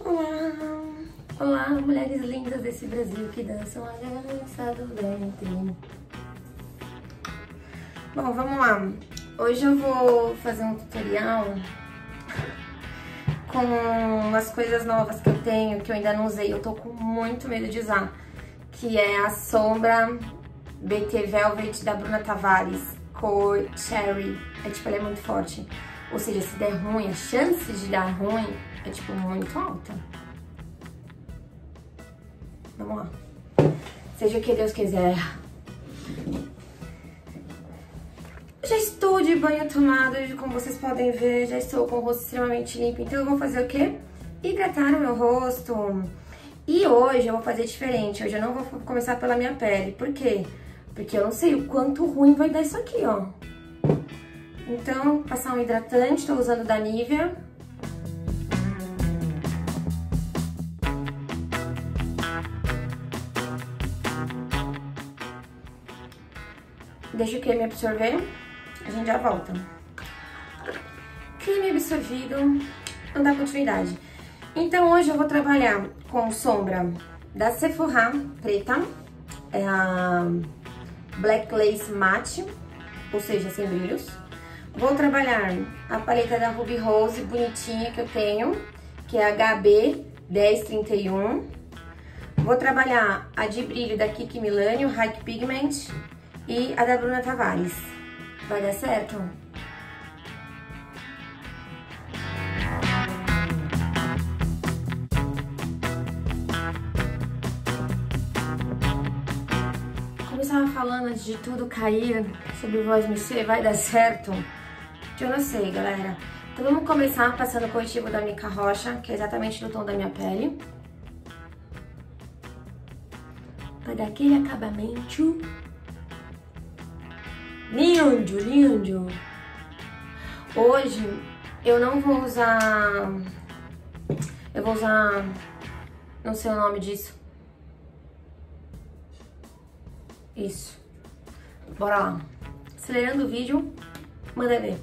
Olá! Olá, mulheres lindas desse Brasil que dançam a dança do ventre. Bom, vamos lá. Hoje eu vou fazer um tutorial com as coisas novas que eu tenho, que eu ainda não usei. Eu tô com muito medo de usar, que é a sombra BT Velvet da Bruna Tavares, cor Cherry. É tipo, ela é muito forte. Ou seja, se der ruim, a chance de dar ruim é tipo muito alta. Vamos lá. Seja o que Deus quiser. Já estou de banho tomado, como vocês podem ver, já estou com o rosto extremamente limpo. Então eu vou fazer o quê? Hidratar o meu rosto. E hoje eu vou fazer diferente. Hoje eu não vou começar pela minha pele. Por quê? Porque eu não sei o quanto ruim vai dar isso aqui, ó. Então, passar um hidratante, estou usando da Nivea. Deixa o creme absorver, a gente já volta. Creme absorvido, não dá continuidade. Então hoje eu vou trabalhar com sombra da Sephora preta, é a Black Lace Matte, ou seja, sem brilhos. Vou trabalhar a paleta da Ruby Rose bonitinha que eu tenho, que é a HB 1031. Vou trabalhar a de brilho da Kiki Milani, o High Pigment, e a da Bruna Tavares. Vai dar certo? Como eu estava falando antes de tudo cair sobre voz mexer, vai dar certo? Eu não sei, galera. Então vamos começar passando o corretivo da Mica Rocha, que é exatamente do tom da minha pele. Vai dar aquele acabamento lindo, lindo. Hoje eu não vou usar... Eu vou usar... Não sei o nome disso. Isso. Bora lá. Acelerando o vídeo, manda ver.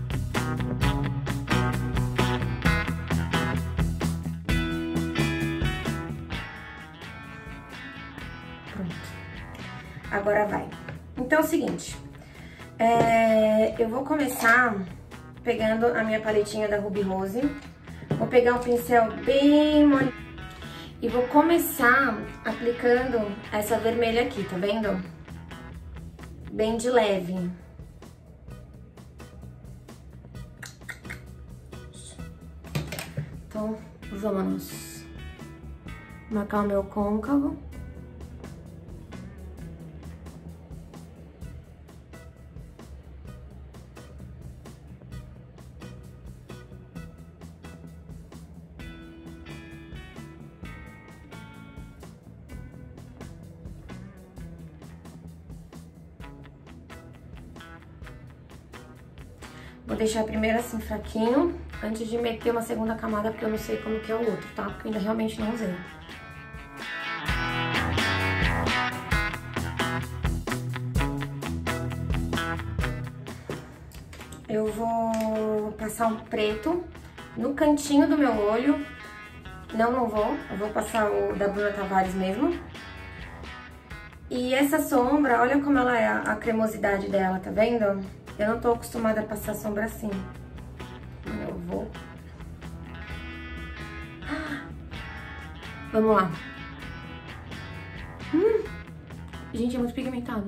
Pronto. Agora vai. Então é o seguinte. Eu vou começar pegando a minha paletinha da Ruby Rose. Vou pegar um pincel bem molinho. E vou começar aplicando essa vermelha aqui, tá vendo? Bem de leve. Então, vamos marcar o meu côncavo. Vou deixar primeiro assim fraquinho, antes de meter uma segunda camada, porque eu não sei como que é o outro, tá? Porque eu ainda realmente não usei. Eu vou passar um preto no cantinho do meu olho. Não vou. Eu vou passar o da Bruna Tavares mesmo. E essa sombra, olha como ela é, a cremosidade dela, tá vendo? Eu não tô acostumada a passar sombra assim. Eu vou... Vamos lá. Gente, é muito pigmentado.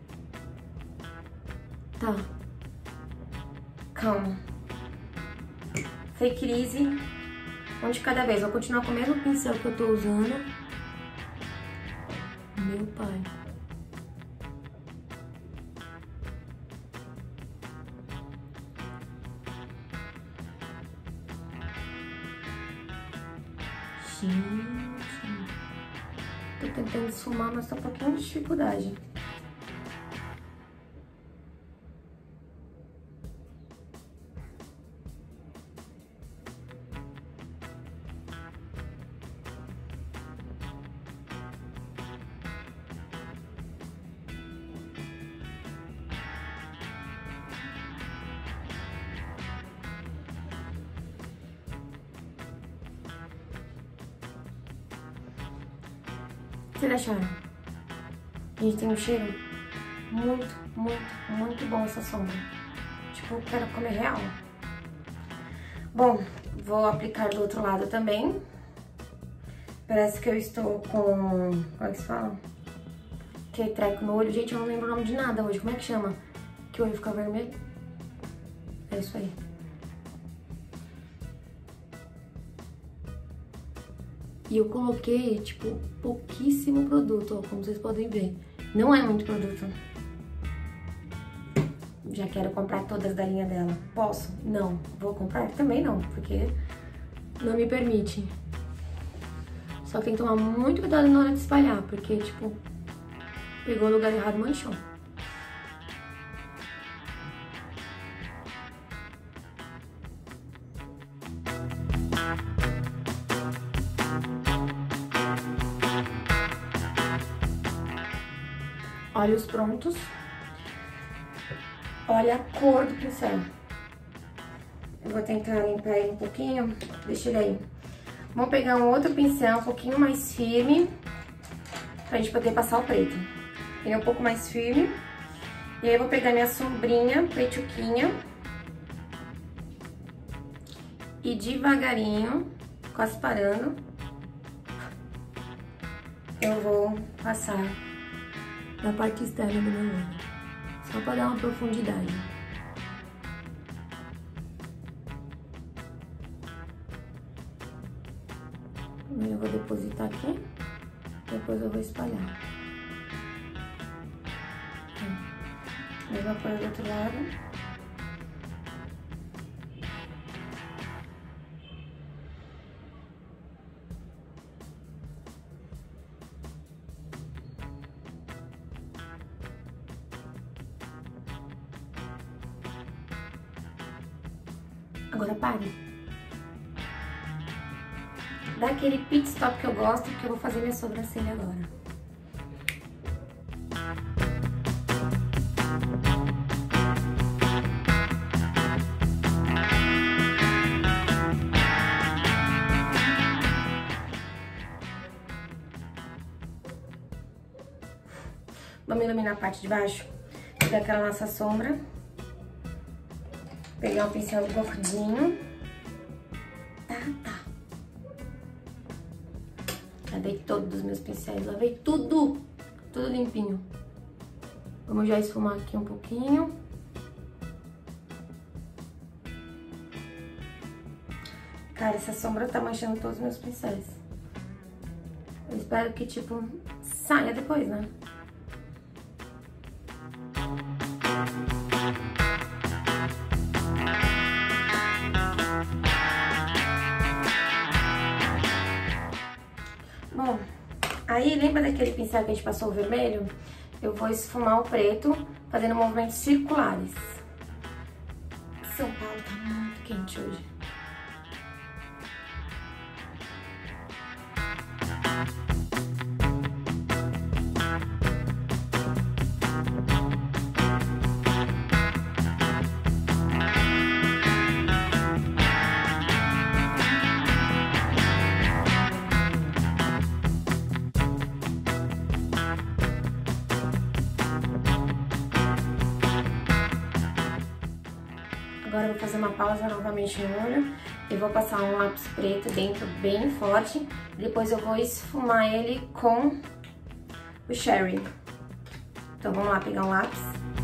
Tá. Calma. Fake easy. Um de cada vez. Vou continuar com o mesmo pincel que eu tô usando. Meu pai. Gente, tô tentando esfumar, mas tô com um pouquinho de dificuldade. vocês acharam? Gente, tem um cheiro muito, muito, muito bom essa sombra. Tipo, quero comer real. Bom, vou aplicar do outro lado também. Parece que eu estou com... Como é que se fala? Que treco no olho. Gente, eu não lembro o nome de nada hoje. Como é que chama? Que o olho fica vermelho? É isso aí. E eu coloquei, tipo, pouquíssimo produto, ó, como vocês podem ver. Não é muito produto. Já quero comprar todas da linha dela. Posso? Não. Vou comprar? Também não, porque não me permite. Só que tem que tomar muito cuidado na hora de espalhar, porque, tipo, pegou o lugar errado, manchou. Olhos prontos. Olha a cor do pincel. Eu vou tentar limpar ele um pouquinho. Deixa ele aí. Vamos pegar um outro pincel um pouquinho mais firme, pra gente poder passar o preto. Ele é um pouco mais firme. E aí eu vou pegar minha sombrinha, pretuquinha. E devagarinho, quase parando, eu vou passar na parte externa do meu olho, só para dar uma profundidade. Primeiro eu vou depositar aqui, depois eu vou espalhar. Mesma coisa do outro lado. Agora pare. Dá aquele pit stop que eu gosto, que eu vou fazer minha sobrancelha agora. Vamos iluminar a parte de baixo, daquela nossa sombra. Pegar um pincel gordinho. Tá. Lavei todos os meus pincéis, lavei tudo limpinho. Vamos já esfumar aqui um pouquinho. Cara, essa sombra tá manchando todos os meus pincéis. Eu espero que, tipo, saia depois, né? Bom, aí lembra daquele pincel que a gente passou o vermelho? Eu vou esfumar o preto, fazendo movimentos circulares. São Paulo tá muito quente hoje. Agora eu vou fazer uma pausa novamente no olho e vou passar um lápis preto dentro bem forte. Depois eu vou esfumar ele com o Sherry. Então vamos lá pegar um lápis.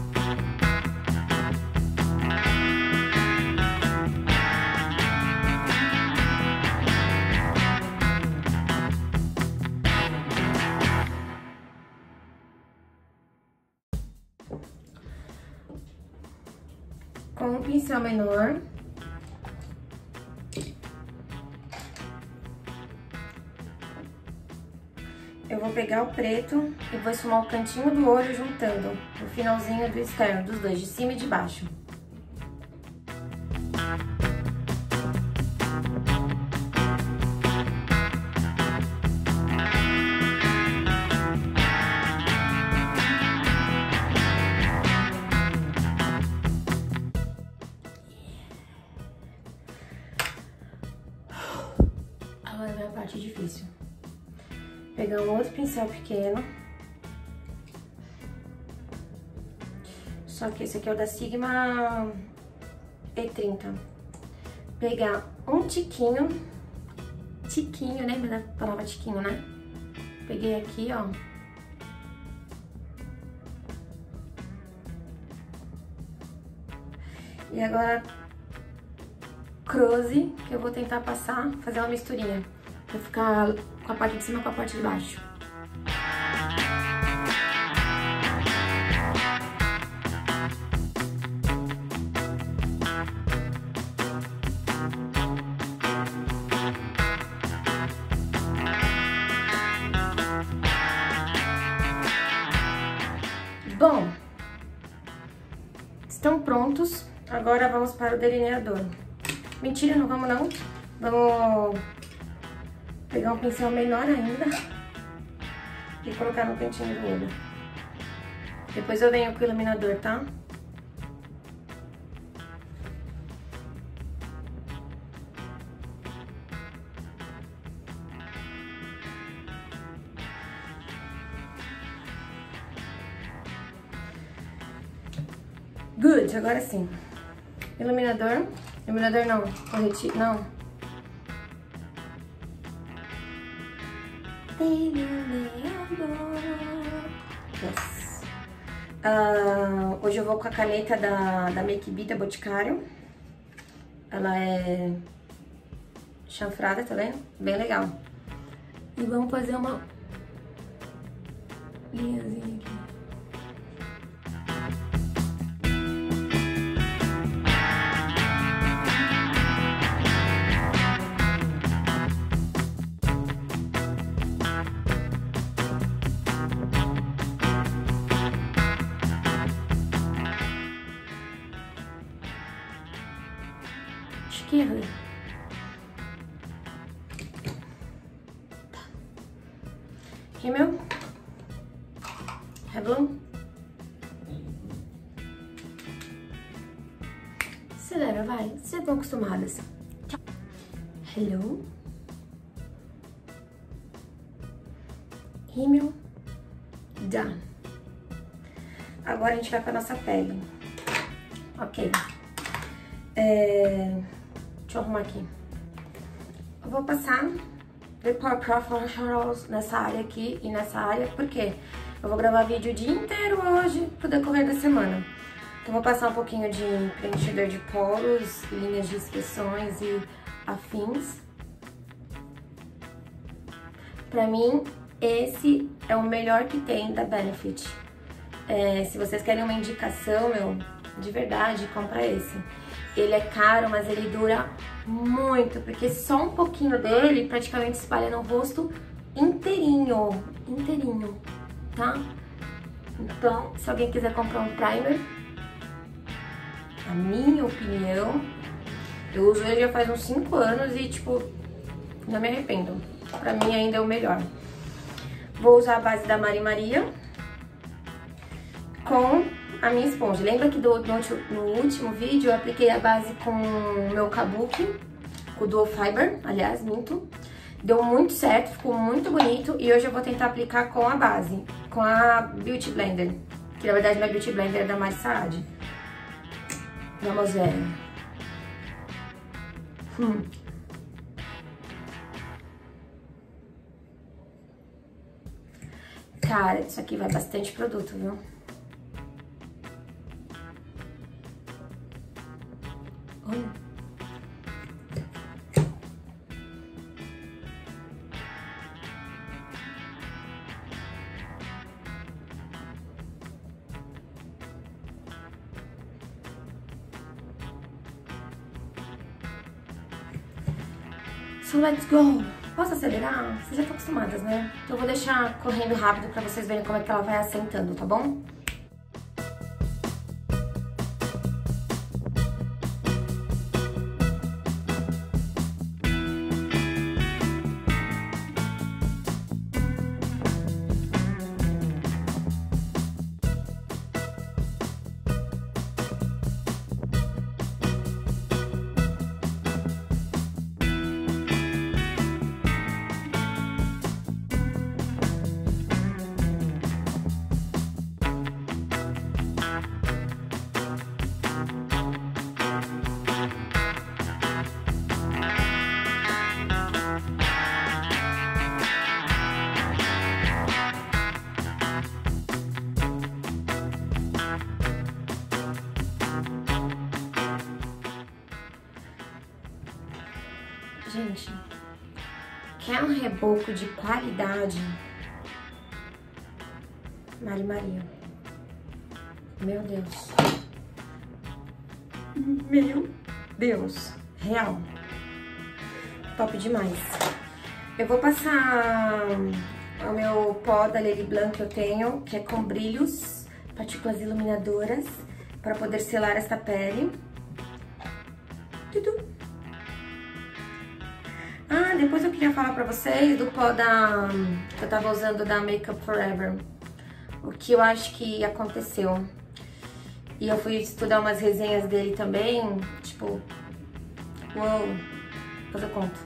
Com um pincel menor, eu vou pegar o preto e vou esfumar o cantinho do olho juntando o finalzinho do externo, dos dois, de cima e de baixo. Agora vem a parte difícil. Pegar um outro pincel pequeno. Só que esse aqui é o da Sigma E30. Pegar um tiquinho, lembra da palavra tiquinho, né? Peguei aqui, ó. E agora, croze, que eu vou tentar passar, fazer uma misturinha. Pra ficar com a parte de cima com a parte de baixo. Bom, estão prontos. Agora vamos para o delineador. Mentira, não vamos não. Vamos pegar um pincel menor ainda e colocar no cantinho do olho. Depois eu venho com o iluminador, tá? Good, agora sim. Iluminador não, corretivo, não. Yes. Hoje eu vou com a caneta da Make Be da Boticário. Ela é chanfrada, tá vendo? Bem legal. E vamos fazer uma linhazinha aqui. Esquerda. Tá. Rímel. Revlon. Acelera, vai. Vocês já estão acostumadas. Hello. Rímel. Done. Agora a gente vai pra nossa pele. Ok. Deixa eu arrumar aqui. Eu vou passar The Power Professionals nessa área aqui e nessa área, porque eu vou gravar vídeo o dia inteiro hoje pro decorrer da semana. Então vou passar um pouquinho de preenchedor de poros, linhas de expressões e afins. Pra mim, esse é o melhor que tem da Benefit. Se vocês querem uma indicação, de verdade, compra esse. Ele é caro, mas ele dura muito, porque só um pouquinho dele praticamente espalha no rosto inteirinho, tá? Então, se alguém quiser comprar um primer, a minha opinião, eu uso ele já faz uns 5 anos e, tipo, não me arrependo. Pra mim ainda é o melhor. Vou usar a base da Mari Maria com a minha esponja. Lembra que no último vídeo eu apliquei a base com o meu Kabuki, com o Dual Fiber, aliás, minto. Deu muito certo, ficou muito bonito e hoje eu vou tentar aplicar com a base, com a Beauty Blender, que na verdade não é Beauty Blender, é da Mari Saad. Vamos ver. Cara, isso aqui vai bastante produto, viu? Olha. So let's go! Posso acelerar? Vocês já estão acostumadas, né? Então eu vou deixar correndo rápido pra vocês verem como é que ela vai assentando, tá bom? Gente, quer um reboco de qualidade? Mari Maria. Meu Deus. Meu Deus. Real. Top demais. Eu vou passar o meu pó da Lely Blanc que eu tenho, que é com brilhos, partículas iluminadoras, para poder selar essa pele. Tudo. Ah, depois eu queria falar pra vocês do pó que eu tava usando da Makeup Forever. O que eu acho que aconteceu. E eu fui estudar umas resenhas dele também, tipo... Uou, depois eu conto.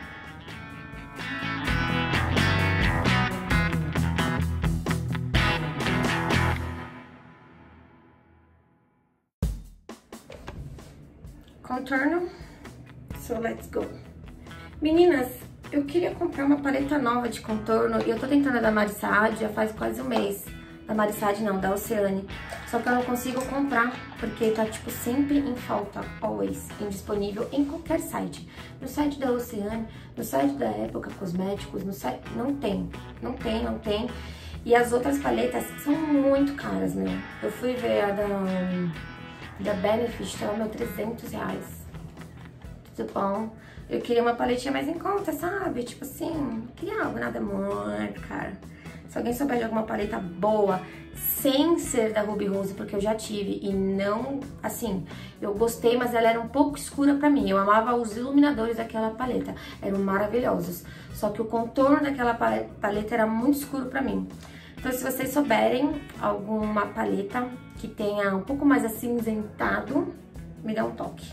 Contorno. So, let's go. Meninas, eu queria comprar uma paleta nova de contorno e eu tô tentando a da Mari Saad já faz quase um mês. Da Mari Saad não, da Oceane. Só que eu não consigo comprar, porque tá, tipo, sempre em falta, always, indisponível em qualquer site. No site da Oceane, no site da Época Cosméticos, no site... Não tem. E as outras paletas são muito caras, meu. Eu fui ver a da Benefit, tava, meu, R$300. Tudo bom? Eu queria uma paletinha mais em conta, sabe? Tipo assim, não queria algo nada muito caro. Se alguém souber de alguma paleta boa, sem ser da Ruby Rose, porque eu já tive e não, assim, eu gostei, mas ela era um pouco escura pra mim. Eu amava os iluminadores daquela paleta, eram maravilhosos. Só que o contorno daquela paleta era muito escuro pra mim. Então, se vocês souberem alguma paleta que tenha um pouco mais acinzentado, me dá um toque.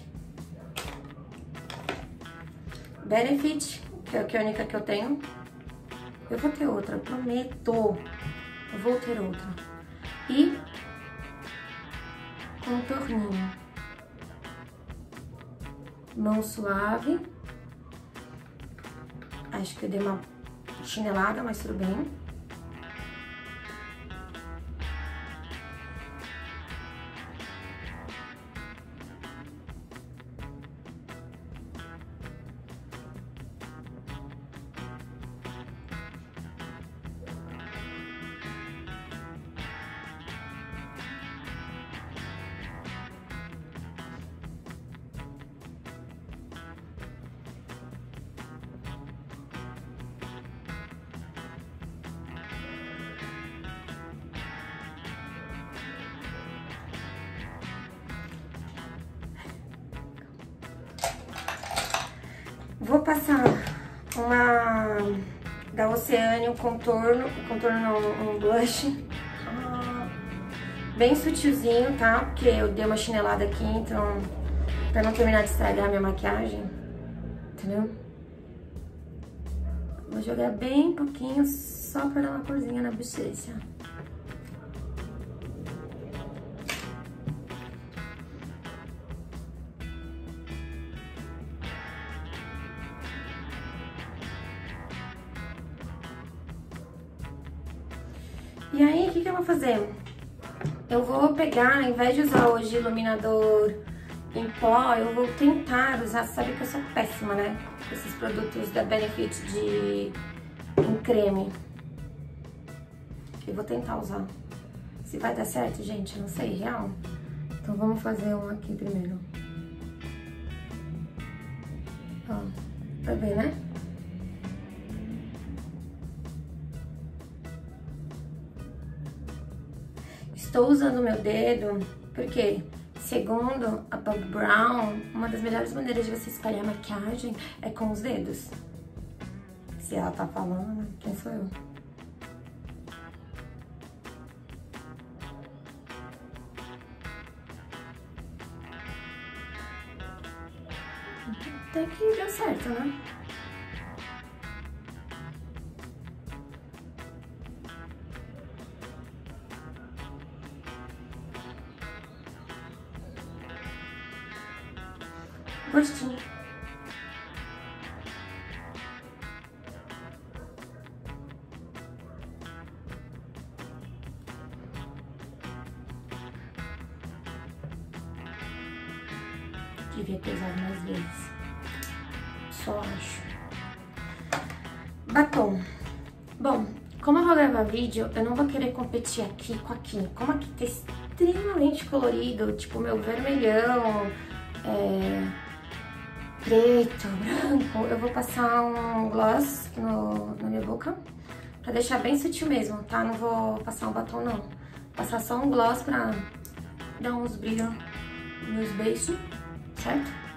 Benefit, que é a única que eu tenho. Eu vou ter outra, prometo. Eu vou ter outra. E contorninho. Mão suave. Acho que eu dei uma chinelada, mas tudo bem. Vou passar uma da Oceane, um contorno não, um blush, bem sutilzinho, tá? Porque eu dei uma chinelada aqui, então, pra não terminar de estragar a minha maquiagem, entendeu? Vou jogar bem pouquinho, só pra dar uma corzinha na bochecha. E aí, o que eu vou fazer? Eu vou pegar, ao invés de usar hoje iluminador em pó, eu vou tentar usar, sabe que eu sou péssima, né? Com esses produtos da Benefit em creme. Eu vou tentar usar. Se vai dar certo, gente, eu não sei, real. Então vamos fazer um aqui primeiro. Ó, pra ver, né? Estou usando o meu dedo porque, segundo a Bob Brown, uma das melhores maneiras de você escolher a maquiagem é com os dedos. Se ela tá falando, quem sou eu? Até que deu certo, né? Gostinho. Devia ter usado mais vezes. eu acho. Batom. Bom, como eu vou gravar vídeo, eu não vou querer competir aqui com aqui. Como aqui tá extremamente colorido, tipo meu vermelhão, preto, branco, eu vou passar um gloss na minha boca pra deixar bem sutil mesmo, tá? Não vou passar um batom, não. Vou passar só um gloss pra dar uns brilhos nos beiços, certo?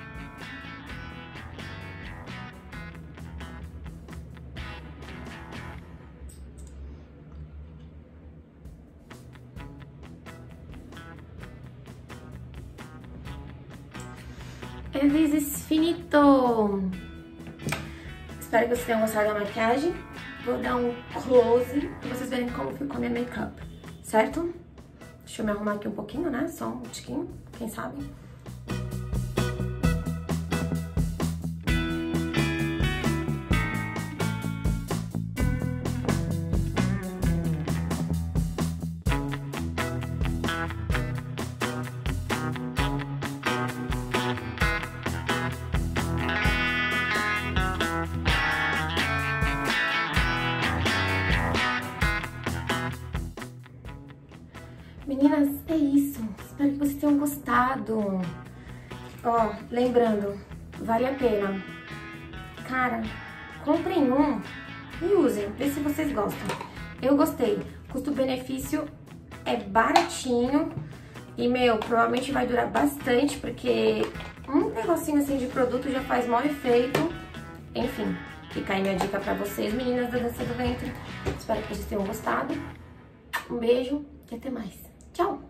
This is finito! Espero que vocês tenham gostado da maquiagem. Vou dar um close pra vocês verem como ficou a minha make-up, certo? Deixa eu me arrumar aqui um pouquinho, né? Só um tiquinho, quem sabe? Meninas, é isso. Espero que vocês tenham gostado. Ó, lembrando, vale a pena. Cara, comprem um e usem. Vê se vocês gostam. Eu gostei. Custo-benefício é baratinho. E, meu, provavelmente vai durar bastante, porque um negocinho assim de produto já faz maior efeito. Enfim, fica aí minha dica pra vocês, meninas da dança do ventre. Espero que vocês tenham gostado. Um beijo e até mais. Tchau!